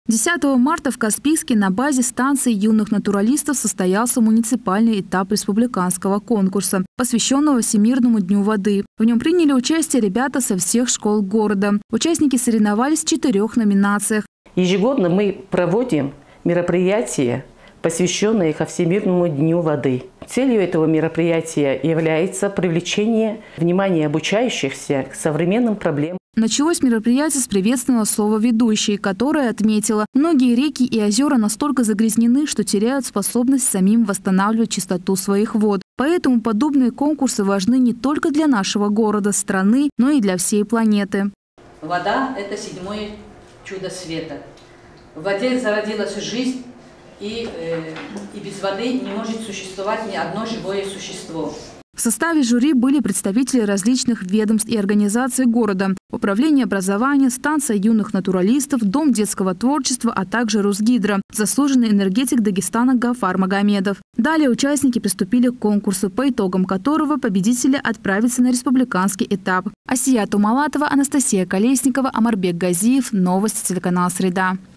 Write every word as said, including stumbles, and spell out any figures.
десятого марта в Каспийске на базе станции юных натуралистов состоялся муниципальный этап республиканского конкурса, посвященного Всемирному дню воды. В нем приняли участие ребята со всех школ города. Участники соревновались в четырех номинациях. Ежегодно мы проводим мероприятия, посвященные ко Всемирному дню воды. Целью этого мероприятия является привлечение внимания обучающихся к современным проблемам. Началось мероприятие с приветственного слова ведущей, которая отметила, многие реки и озера настолько загрязнены, что теряют способность самим восстанавливать чистоту своих вод. Поэтому подобные конкурсы важны не только для нашего города, страны, но и для всей планеты. Вода – это седьмое чудо света. В воде зародилась жизнь, и, э, и без воды не может существовать ни одно живое существо. В составе жюри были представители различных ведомств и организаций города, Управление образования, станция юных натуралистов, Дом детского творчества, а также Русгидро, заслуженный энергетик Дагестана Гафар Магомедов. Далее участники приступили к конкурсу, по итогам которого победители отправятся на республиканский этап. Асия Тумалатова, Анастасия Колесникова, Омарбек Газиев. Новости телеканала «Среда».